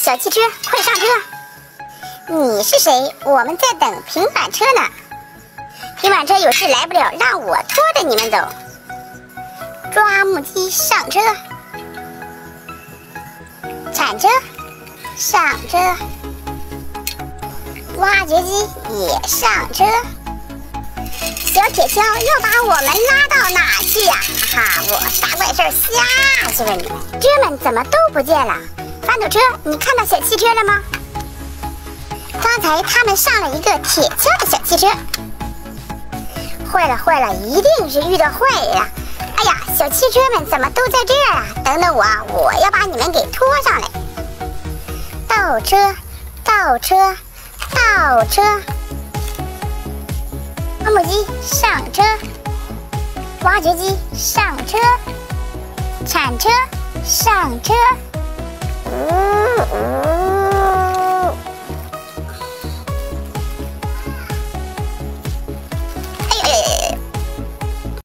小汽车，快上车！你是谁？我们在等平板车呢。平板车有事来不了，让我拖着你们走。抓木机上车，铲车上车，挖掘机也上车。小铁锹要把我们拉到哪去呀？哈，我大怪兽吓死了你们！车们怎么都不见了？翻斗车，你看到小汽车了吗？刚才他们上了一个铁锹的小汽车。坏了坏了，一定是遇到坏人了！哎呀，小汽车们怎么都在这儿啊？等等我啊，我要把你们给拖上来。倒车，倒车，倒车。挖木机上车，挖掘机上车，铲车上车。